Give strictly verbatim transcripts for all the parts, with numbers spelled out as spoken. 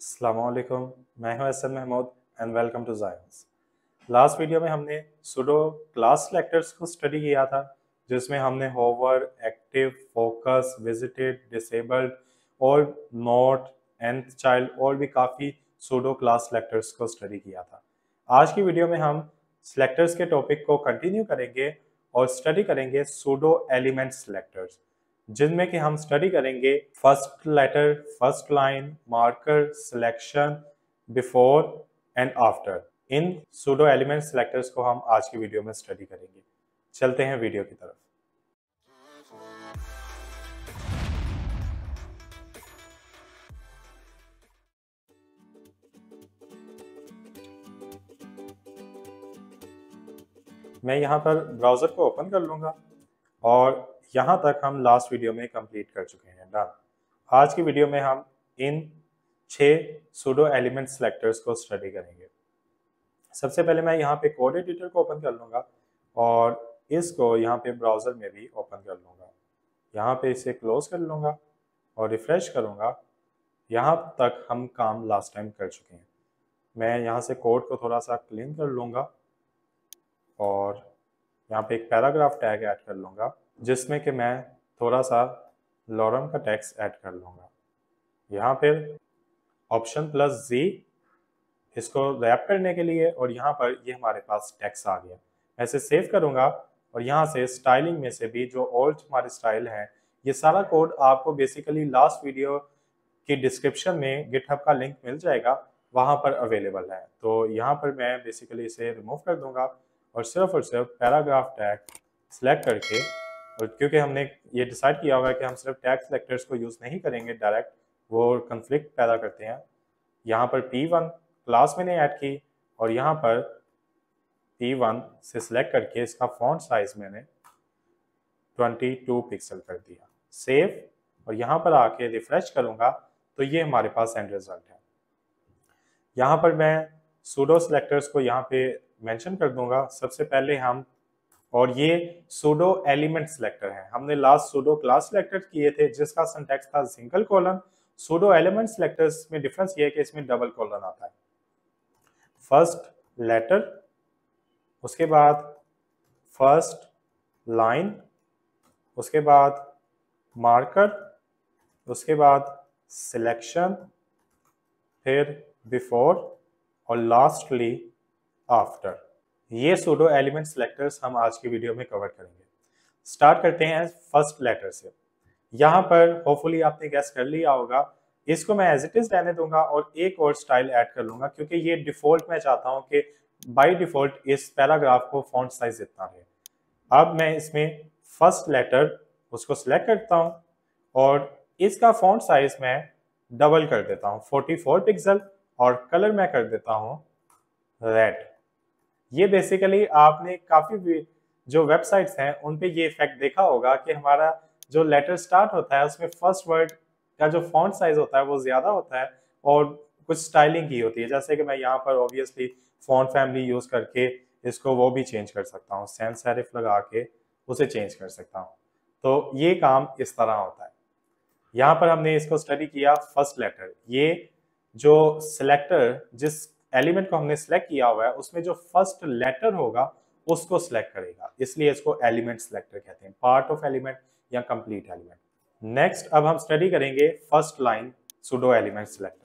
अस्सलामुअलैकुम, मैं हूं Ehsan Mahmood and welcome to Zions. Last video में हमने सूडो क्लास सेलेक्टर्स को स्टडी किया था, जिसमें हमने hover, active, focus, visited, disabled और नोट, nth चाइल्ड और भी काफ़ी सूडो क्लास सेलेक्टर्स को स्टडी किया था। आज की वीडियो में हम सेलेक्टर्स के टॉपिक को कंटिन्यू करेंगे और स्टडी करेंगे सूडो एलिमेंट सेलेक्टर्स, जिनमें कि हम स्टडी करेंगे first letter, first line, marker, selection, before and after. इन सूडो एलिमेंट सेलेक्टर्स को हम आज की वीडियो में स्टडी करेंगे। चलते हैं वीडियो की तरफ। मैं यहाँ पर ब्राउजर को ओपन कर लूंगा और यहाँ तक हम लास्ट वीडियो में कंप्लीट कर चुके हैं। डन। आज की वीडियो में हम इन छह सूडो एलिमेंट सेलेक्टर्स को स्टडी करेंगे। सबसे पहले मैं यहाँ पे कोड एडिटर को ओपन कर लूंगा और इसको यहाँ पे ब्राउजर में भी ओपन कर लूंगा। यहाँ पे इसे क्लोज कर लूंगा और रिफ्रेश करूंगा। यहाँ तक हम काम लास्ट टाइम कर चुके हैं। मैं यहाँ से कोड को थोड़ा सा क्लीन कर लूंगा और यहाँ पे एक पैराग्राफ टैग ऐड कर लूंगा, जिसमें कि मैं थोड़ा सा लॉरम का टेक्स्ट ऐड कर लूंगा। यहाँ पर ऑप्शन प्लस जी इसको रैप करने के लिए, और यहाँ पर ये हमारे पास टेक्स्ट आ गया। ऐसे सेव करूंगा और यहाँ से स्टाइलिंग में से भी जो ओल्ड हमारे स्टाइल है, ये सारा कोड आपको बेसिकली लास्ट वीडियो की डिस्क्रिप्शन में गिटहब का लिंक मिल जाएगा, वहाँ पर अवेलेबल है। तो यहाँ पर मैं बेसिकली इसे रिमूव कर दूंगा और सिर्फ और सिर्फ पैराग्राफ टैग सेलेक्ट करके, और क्योंकि हमने ये डिसाइड किया हुआ है कि हम सिर्फ टैग सेलेक्टर्स को यूज़ नहीं करेंगे डायरेक्ट, वो कन्फ्लिक्ट पैदा करते हैं। यहाँ पर पी वन क्लास मैंने ऐड की और यहाँ पर पी वन से सिलेक्ट करके इसका फॉन्ट साइज मैंने बाईस पिक्सल कर दिया। सेव, और यहाँ पर आके रिफ्रेश करूँगा तो ये हमारे पास एंड रिजल्ट है। यहाँ पर मैं सूडो सेलेक्टर्स को यहाँ पे मेंशन कर दूंगा। सबसे पहले हम, और ये सूडो एलिमेंट सेलेक्टर है, हमने लास्ट सूडो क्लास सेलेक्टर किए थे जिसका सिंटैक्स था single colon. Pseudo element selectors में डिफरेंस ये है कि इसमें डबल कॉलन आता है। फर्स्ट लेटर, उसके बाद फर्स्ट लाइन, उसके बाद मार्कर, उसके बाद सिलेक्शन, फिर बिफोर और लास्टली आफ्टर। ये सूडो एलिमेंट सेलेक्टर्स हम आज की वीडियो में कवर करेंगे। स्टार्ट करते हैं फर्स्ट लेटर से। यहाँ पर होपफुली आपने गेस कर लिया होगा, इसको मैं एज इट इज रहने दूंगा और एक और स्टाइल ऐड कर लूंगा, क्योंकि ये डिफॉल्ट मैं चाहता हूँ कि बाय डिफॉल्ट इस पैराग्राफ को फॉन्ट साइज इतना है। अब मैं इसमें फर्स्ट लेटर उसको सिलेक्ट करता हूँ और इसका फॉन्ट साइज मैं डबल कर देता हूँ चौवालीस पिक्सल, और कलर मैं कर देता हूँ रेड। ये बेसिकली आपने काफी जो वेबसाइट्स हैं उन पे ये इफेक्ट देखा होगा कि हमारा जो लेटर स्टार्ट होता है उसमें फर्स्ट वर्ड का जो फॉन्ट साइज होता है वो ज्यादा होता है और कुछ स्टाइलिंग की होती है। जैसे कि मैं यहाँ पर ऑब्वियसली फॉन्ट फैमिली यूज करके इसको वो भी चेंज कर सकता हूँ, सैंस सेरिफ लगा के उसे चेंज कर सकता हूँ। तो ये काम इस तरह होता है। यहाँ पर हमने इसको स्टडी किया फर्स्ट लेटर। ये जो सिलेक्टर, जिस एलिमेंट को हमने सिलेक्ट किया हुआ है उसमें जो फर्स्ट लेटर होगा उसको सिलेक्ट करेगा, इसलिए इसको एलिमेंट सिलेक्टर कहते हैं, पार्ट ऑफ एलिमेंट या कंप्लीट एलिमेंट। नेक्स्ट अब हम स्टडी करेंगे first line pseudo element selector.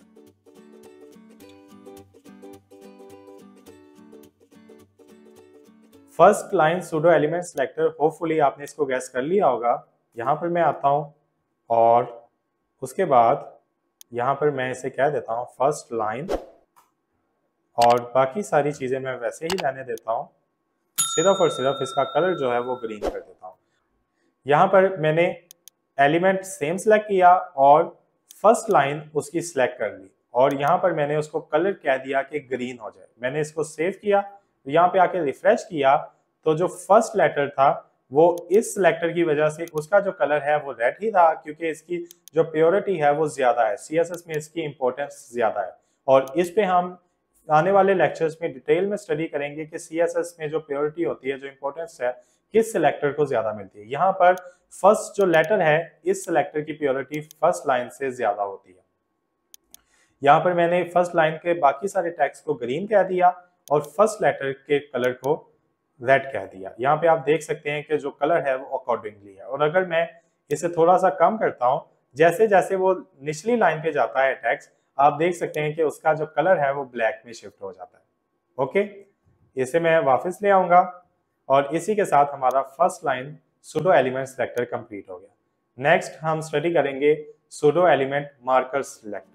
First line pseudo element selector, hopefully आपने इसको गैस कर लिया होगा। यहाँ पर मैं आता हूँ और उसके बाद यहाँ पर मैं इसे कह देता हूँ फर्स्ट लाइन, और बाकी सारी चीजें मैं वैसे ही रहने देता हूँ, सिर्फ और सिर्फ इसका कलर जो है वो ग्रीन कर देता हूँ। यहाँ पर मैंने एलिमेंट सेम सिलेक्ट किया और फर्स्ट लाइन उसकी सिलेक्ट कर ली, और यहाँ पर मैंने उसको कलर कह दिया कि ग्रीन हो जाए। मैंने इसको सेव किया, तो यहाँ पे आके रिफ्रेश किया तो जो फर्स्ट लेटर था वो इस सिलेक्टर की वजह से उसका जो कलर है वो रेड ही था, क्योंकि इसकी जो प्योरिटी है वो ज्यादा है, सीएसएस में इसकी इंपॉर्टेंस ज्यादा है। और इस पे हम आने वाले लेक्चर्स में डिटेल में स्टडी करेंगे कि सीएसएस में जो प्योरिटी होती है, जो इंपॉर्टेंस है, किस सिलेक्टर को ज्यादा मिलती है। यहाँ पर फर्स्ट जो लेटर है इस सिलेक्टर की प्योरिटी फर्स्ट लाइन से ज्यादा होती है। यहाँ पर मैंने फर्स्ट लाइन के बाकी सारे टेक्स्ट को ग्रीन कह दिया और फर्स्ट लेटर के कलर को रेड कह दिया। यहाँ पे आप देख सकते हैं कि जो कलर है वो अकॉर्डिंगली है। और अगर मैं इसे थोड़ा सा कम करता हूँ, जैसे जैसे वो निचली लाइन पे जाता है टेक्स्ट, आप देख सकते हैं कि उसका जो कलर है वो ब्लैक में शिफ्ट हो जाता है। ओके, इसे मैं वापस ले आऊंगा और इसी के साथ हमारा first line pseudo element selector complete हो गया। नेक्स्ट हम स्टडी करेंगे pseudo element marker selector.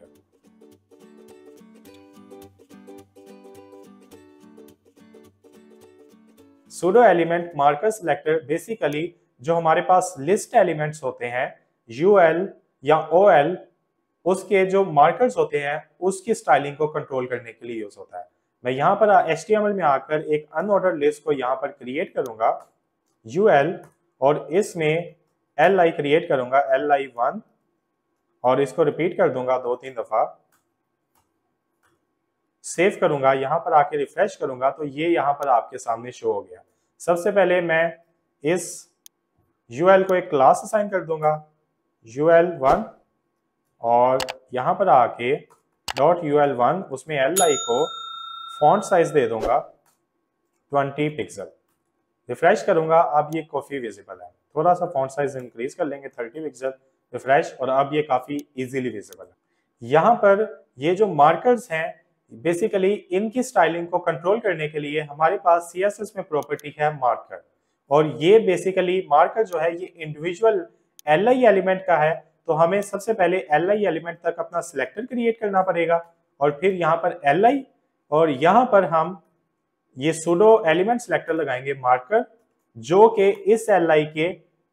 Pseudo element marker selector basically जो हमारे पास लिस्ट एलिमेंट्स होते हैं यूएल या ओएल, उसके जो मार्कर्स होते हैं उसकी स्टाइलिंग को कंट्रोल करने के लिए यूज होता है। मैं यहाँ पर एचटीएमएल में आकर एक अनऑर्डर्ड लिस्ट को यहाँ पर क्रिएट करूंगा यूएल, और इसमें एल आई क्रिएट करूंगा एल आई वन, और इसको रिपीट कर दूंगा दो तीन दफा, सेव करूंगा, यहाँ पर आके रिफ्रेश करूंगा तो ये यहाँ पर आपके सामने शो हो गया। सबसे पहले मैं इस यूएल को एक क्लास असाइन कर दूंगा यूएल वन, और यहाँ पर आके डॉट यूएल वन, उसमें एल आई को फॉन्ट साइज दे दूंगा ट्वेंटी पिक्सल। रिफ्रेश करूंगा, अब ये काफी विजिबल है। थोड़ा सा फॉन्ट साइज इंक्रीज कर लेंगे थर्टी पिक्सल, रिफ्रेश, और अब ये काफी इजीली विजिबल है। यहाँ पर ये जो मार्कर्स हैं बेसिकली इनकी स्टाइलिंग को कंट्रोल करने के लिए हमारे पास सीएसएस में प्रॉपर्टी है मार्कर, और ये बेसिकली मार्कर जो है ये इंडिविजुअल एलआई एलिमेंट का है। तो हमें सबसे पहले एलआई एलिमेंट तक अपना सिलेक्टर क्रिएट करना पड़ेगा, और फिर यहाँ पर एलआई, और यहाँ पर हम ये सूडो एलिमेंट सिलेक्टर लगाएंगे मार्कर, जो कि इस एलआई के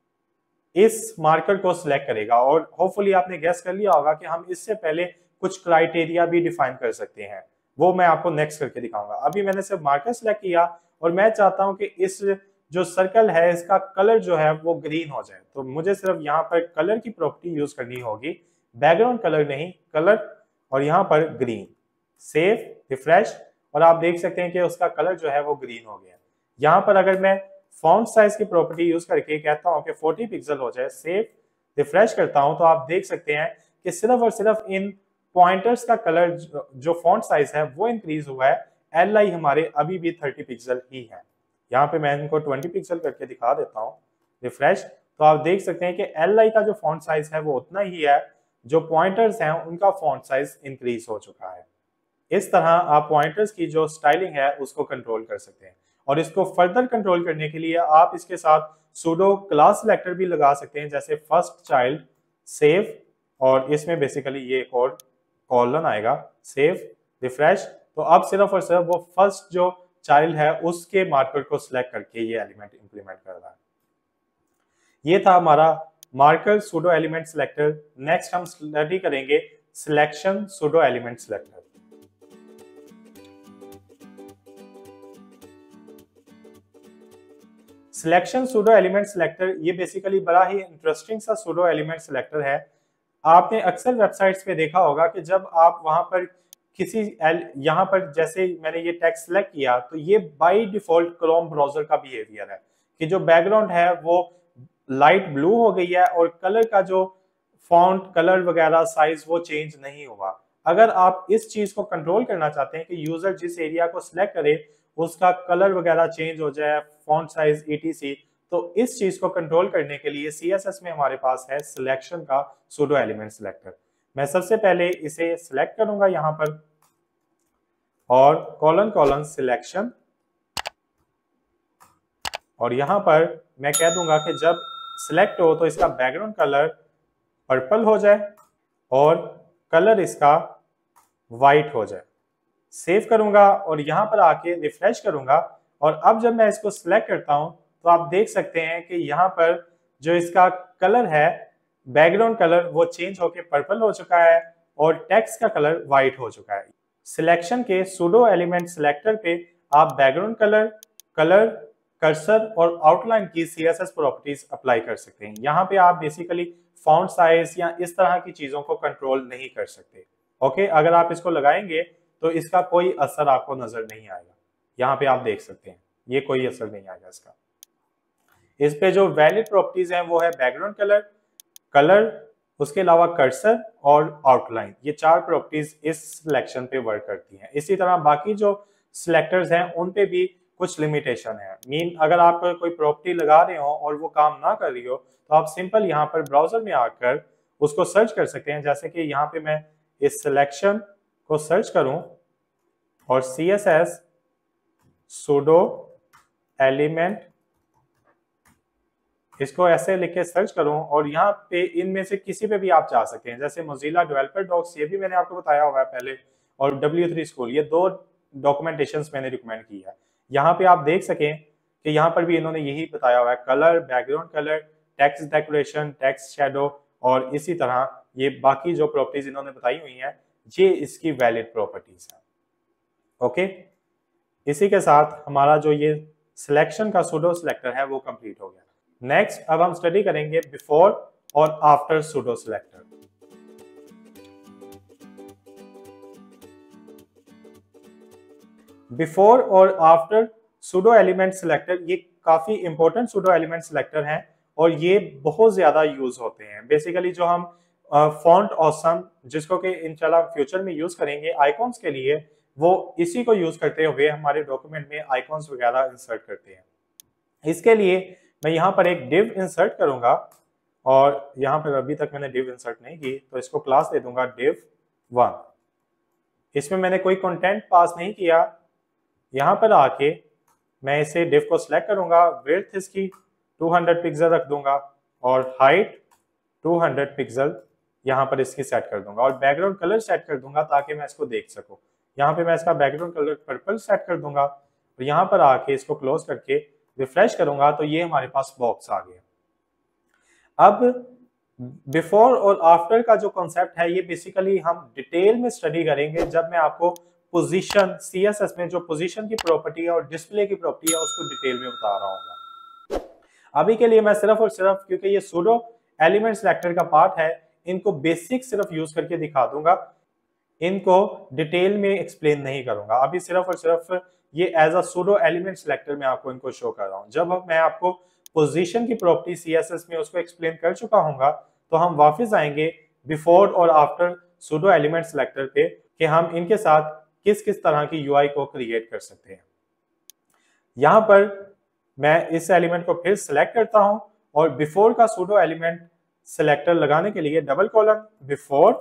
इस मार्कर को सिलेक्ट करेगा। और होपफुली आपने गेस कर लिया होगा कि हम इससे पहले कुछ क्राइटेरिया भी डिफाइन कर सकते हैं, वो मैं आपको नेक्स्ट करके दिखाऊंगा। अभी मैंने सिर्फ मार्कर सिलेक्ट किया और मैं चाहता हूं कि इस जो सर्कल है इसका कलर जो है वो ग्रीन हो जाए, तो मुझे सिर्फ यहाँ पर कलर की प्रॉपर्टी यूज करनी होगी, बैकग्राउंड कलर नहीं, कलर, और यहाँ पर ग्रीन। सेव, रिफ्रेश, और आप देख सकते हैं कि उसका कलर जो है वो ग्रीन हो गया। यहाँ पर अगर मैं फॉन्ट साइज की प्रॉपर्टी यूज करके कहता हूँ कि फोर्टी पिक्सल हो जाए, सेव, रिफ्रेश करता हूँ, तो आप देख सकते हैं कि सिर्फ और सिर्फ इन पॉइंटर्स का कलर जो फॉन्ट साइज है वो इंक्रीज हुआ है। एल आई हमारे अभी भी थर्टी पिक्सल ही है। यहाँ पे मैं इनको ट्वेंटी पिक्सल करके दिखा देता हूँ, रिफ्रेश, तो आप देख सकते हैं कि एल आई का जो फॉन्ट साइज है वो उतना ही है, जो पॉइंटर्स हैं उनका फॉन्ट साइज इंक्रीज हो चुका है। इस तरह आप पॉइंटर्स की जो स्टाइलिंग है उसको कंट्रोल कर सकते हैं, और इसको फर्दर कंट्रोल करने के लिए आप इसके साथ सूडो क्लास सिलेक्टर भी लगा सकते हैं, जैसे फर्स्ट चाइल्ड, सेव, और इसमें बेसिकली ये कोड कॉलन आएगा, सेव, रिफ्रेश, तो अब सिर्फ और सिर्फ वो फर्स्ट जो चाइल्ड है उसके मार्कर को सिलेक्ट करके ये एलिमेंट इंप्लीमेंट कर रहा है। ये था हमारा marker pseudo element selector. Next हम स्टडी करेंगे selection pseudo element selector. Selection pseudo element selector ये बेसिकली बड़ा ही इंटरेस्टिंग सा सूडो एलिमेंट सिलेक्टर है। आपने अक्सर वेबसाइट्स पे देखा होगा कि जब आप वहां पर किसी यहाँ पर जैसे मैंने ये टेक्स्ट सेलेक्ट किया तो ये बाय डिफॉल्ट क्रोम ब्राउजर का बिहेवियर है कि जो बैकग्राउंड है वो लाइट ब्लू हो गई है और कलर का जो फॉन्ट कलर वगैरह साइज वो चेंज नहीं हुआ। अगर आप इस चीज को कंट्रोल करना चाहते हैं कि यूजर जिस एरिया को सिलेक्ट करे उसका कलर वगैरह चेंज हो जाए, फॉन्ट साइज ईटीसी, तो इस चीज को कंट्रोल करने के लिए सीएसएस में हमारे पास है सिलेक्शन का सूडो एलिमेंट सिलेक्टर। मैं सबसे पहले इसे सिलेक्ट करूंगा यहाँ पर और कॉलन कॉलन सिलेक्शन, और यहाँ पर मैं कह दूंगा कि जब सिलेक्ट हो तो इसका बैकग्राउंड कलर पर्पल हो जाए और कलर इसका वाइट हो जाए। सेव करूंगा और यहाँ पर आके रिफ्रेश करूंगा, और अब जब मैं इसको सिलेक्ट करता हूं तो आप देख सकते हैं कि यहाँ पर जो इसका कलर है बैकग्राउंड कलर वो चेंज होके पर्पल हो चुका है और टेक्स्ट का कलर वाइट हो चुका है। सिलेक्शन के सूडो एलिमेंट सिलेक्टर पे आप बैकग्राउंड कलर, कलर, कर्सर और आउटलाइन की सीएसएस प्रॉपर्टीज अप्लाई कर सकते हैं। यहाँ पे आप बेसिकली फॉन्ट साइज या इस तरह की चीजों को कंट्रोल नहीं कर सकते। ओके, अगर आप इसको लगाएंगे तो इसका कोई असर आपको नजर नहीं आएगा। यहाँ पे आप देख सकते हैं ये कोई असर नहीं आएगा इसका। इस पे जो वैलिड प्रॉपर्टीज हैं वो है बैकग्राउंड कलर, कलर, उसके अलावा कर्सर और आउटलाइन, ये चार प्रॉपर्टीज इस सिलेक्शन पे वर्क करती हैं। इसी तरह बाकी जो सिलेक्टर्स हैं उन पे भी कुछ लिमिटेशन है। मीन अगर आप कोई प्रॉपर्टी लगा रहे हो और वो काम ना कर रही हो तो आप सिंपल यहाँ पर ब्राउजर में आकर उसको सर्च कर सकते हैं। जैसे कि यहाँ पे मैं इस सिलेक्शन को सर्च करूं और C S S pseudo element इसको ऐसे लिख के सर्च करूं और यहाँ पे इनमें से किसी पे भी आप जा सकते हैं। जैसे मोजिला डेवलपर डॉक्स, ये भी मैंने आपको बताया हुआ है पहले, और डब्ल्यू थ्री स्कूल, ये दो डॉक्यूमेंटेशंस मैंने रिकमेंड की है। यहाँ पे आप देख सकें कि यहाँ पर भी इन्होंने यही बताया हुआ है, colour, background colour, text decoration, text shadow, और इसी तरह ये बाकी जो प्रॉपर्टीज इन्होंने बताई हुई हैं ये इसकी वैलिड प्रॉपर्टीज हैं। ओके, इसी के साथ हमारा जो ये सिलेक्शन का सूडो सिलेक्टर है वो कंप्लीट हो गया। नेक्स्ट अब हम स्टडी करेंगे बिफोर और आफ्टर सूडो सिलेक्टर। बिफोर और आफ्टर सूडो एलिमेंट सिलेक्टर ये काफी इंपॉर्टेंट सूडो एलिमेंट सिलेक्टर हैं और ये बहुत ज्यादा यूज होते हैं। बेसिकली जो हम फॉन्ट ऑसम जिसको कि इंशाल्लाह फ्यूचर में यूज करेंगे आइकॉन्स के लिए, वो इसी को यूज करते हुए हमारे डॉक्यूमेंट में आइकॉन्स वगैरह इंसर्ट करते हैं। इसके लिए मैं यहाँ पर एक डिव इंसर्ट करूंगा और यहाँ पर अभी तक मैंने डिव इंसर्ट नहीं की तो इसको क्लास दे दूंगा डिव वन। इसमें मैंने कोई कंटेंट पास नहीं किया। यहाँ पर आके मैं इसे डिव को सिलेक्ट करूंगा, विड्थ इसकी टू हंड्रेड पिक्सल रख दूंगा और हाइट टू हंड्रेड पिक्सल यहाँ पर इसकी सेट कर दूंगा और बैकग्राउंड कलर सेट कर दूंगा ताकि मैं इसको देख सकूं। यहाँ पे मैं इसका बैकग्राउंड कलर पर्पल सेट कर दूंगा और यहाँ पर आके इसको क्लोज करके रिफ्रेश करूंगा तो ये हमारे पास बॉक्स आ गया। अब बिफोर और आफ्टर का जो कॉन्सेप्ट है ये बेसिकली हम डिटेल में स्टडी करेंगे जब मैं आपको पोजीशन सीएसएस में जो पोजीशन की प्रॉपर्टी है और डिस्प्ले की प्रॉपर्टी है उसको डिटेल में बता रहा हूँ। अभी के लिए मैं सिर्फ और सिर्फ, क्योंकि ये सूडो एलिमेंट सिलेक्टर का पार्ट है, इनको बेसिक सिर्फ यूज करके दिखा दूंगा, इनको डिटेल में एक्सप्लेन नहीं करूंगा। अभी सिर्फ और सिर्फ ये as a pseudo element selector में आपको इनको शो कर रहा हूं। जब मैं आपको पोजीशन की प्रॉपर्टी सीएसएस में उसको एक्सप्लेन कर चुका हूंगा तो हम वापस आएंगे बिफोर और आफ्टर सूडो एलिमेंट सिलेक्टर पे कि हम इनके साथ किस किस तरह की यूआई को क्रिएट कर सकते हैं। यहां पर मैं इस एलिमेंट को फिर सिलेक्ट करता हूं और बिफोर का सूडो एलिमेंट सिलेक्टर लगाने के लिए डबल कॉलम बिफोर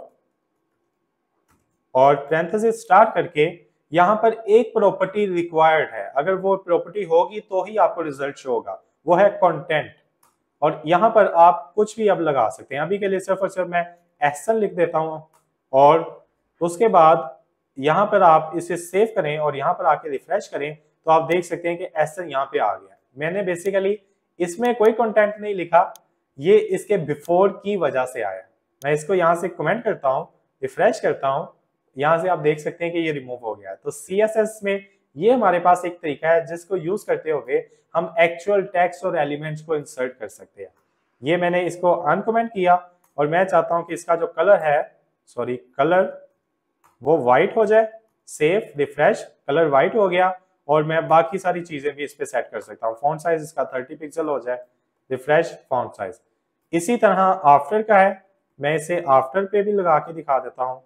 और पैरेंथेसिस स्टार्ट करके यहाँ पर एक प्रॉपर्टी रिक्वायर्ड है, अगर वो प्रॉपर्टी होगी तो ही आपको रिजल्ट शो होगा, वो है कंटेंट। और यहाँ पर आप कुछ भी अब लगा सकते हैं। अभी के लिए सिर्फ और सिर्फ मैं एसन लिख देता हूँ और उसके बाद यहाँ पर आप इसे सेव करें और यहाँ पर आके रिफ्रेश करें तो आप देख सकते हैं कि एसन यहाँ पे आ गया। मैंने बेसिकली इसमें कोई कंटेंट नहीं लिखा, ये इसके बिफोर की वजह से आया। मैं इसको यहाँ से कमेंट करता हूँ, रिफ्रेश करता हूँ, यहाँ से आप देख सकते हैं कि ये रिमूव हो गया। तो सीएसएस में ये हमारे पास एक तरीका है जिसको यूज करते हुए हम एक्चुअल टेक्स्ट और एलिमेंट्स को इंसर्ट कर सकते हैं। ये मैंने इसको अनकमेंट किया और मैं चाहता हूं कि इसका जो कलर है, सॉरी कलर, वो व्हाइट हो जाए। सेव, रिफ्रेश, कलर व्हाइट हो गया और मैं बाकी सारी चीजें भी इस पे सेट कर सकता हूँ। फॉन्ट साइज इसका थर्टी पिक्सल हो जाए, रिफ्रेश, फॉन्ट साइज। इसी तरह आफ्टर का है, मैं इसे आफ्टर पे भी लगा के दिखा देता हूँ,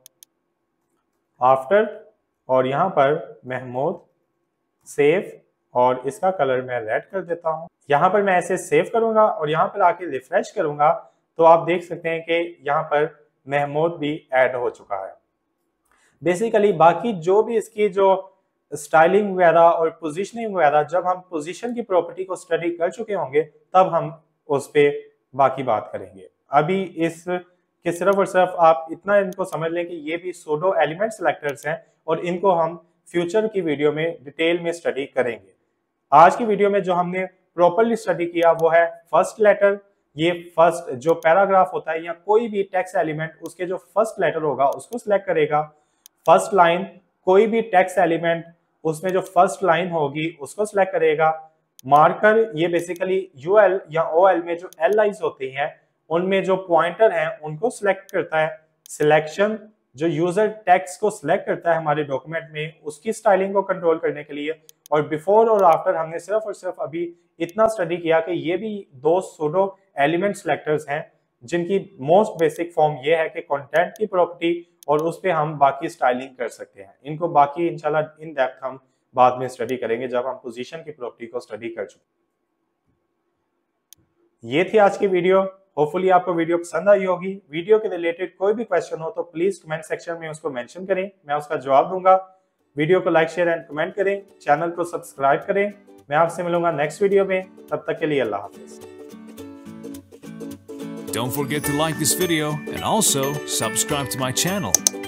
आफ्टर, और यहाँ पर महमूद, सेव, और इसका कलर मैं रेड कर देता हूँ। यहाँ पर मैं ऐसे सेव करूंगा और यहाँ पर आके रिफ्रेश करूंगा तो आप देख सकते हैं कि यहाँ पर महमूद भी ऐड हो चुका है। बेसिकली बाकी जो भी इसकी जो स्टाइलिंग वगैरह और पोजीशनिंग वगैरह, जब हम पोजीशन की प्रॉपर्टी को स्टडी कर चुके होंगे तब हम उस पर बाकी बात करेंगे। अभी इस कि सिर्फ और सिर्फ आप इतना इनको समझ लें कि ये भी सूडो एलिमेंट सिलेक्टर्स हैं और इनको हम फ्यूचर की वीडियो में डिटेल में स्टडी करेंगे। आज की वीडियो में जो हमने प्रॉपरली स्टडी किया वो है फर्स्ट लेटर। ये फर्स्ट जो पैराग्राफ होता है या कोई भी टेक्स्ट एलिमेंट, उसके जो फर्स्ट लेटर होगा उसको सिलेक्ट करेगा। फर्स्ट लाइन, कोई भी टेक्स्ट एलिमेंट उसमें जो फर्स्ट लाइन होगी उसको सिलेक्ट करेगा। मार्कर, ये बेसिकली यूएल या ओएल में जो एल आईज होती हैं उनमें जो पॉइंटर हैं उनको सिलेक्ट करता है। सिलेक्शन, जो यूजर टेक्स्ट को सिलेक्ट करता है हमारे डॉक्यूमेंट में, उसकी स्टाइलिंग को कंट्रोल करने के लिए। और बिफोर और आफ्टर हमने सिर्फ और सिर्फ अभी इतना स्टडी किया कि ये भी दो सूडो एलिमेंट सिलेक्टर्स हैं जिनकी मोस्ट बेसिक फॉर्म ये है कि कंटेंट की प्रॉपर्टी और उस पर हम बाकी स्टाइलिंग कर सकते हैं। इनको बाकी इंशाल्लाह इन डेप्थ हम बाद में स्टडी करेंगे जब हम पोजीशन की प्रॉपर्टी को स्टडी कर चुके। ये थी आज की वीडियो। होपफुली आपको वीडियो पसंद आई होगी। वीडियो के रिलेटेड कोई भी क्वेश्चन हो तो प्लीज कमेंट सेक्शन में उसको मेंशन करें, मैं उसका जवाब दूंगा। वीडियो को लाइक शेयर एंड कमेंट करें, चैनल को सब्सक्राइब करें। मैं आपसे मिलूंगा नेक्स्ट वीडियो में, तब तक के लिए अल्लाह हाफिज। Don't forget to like this video and also subscribe to my channel.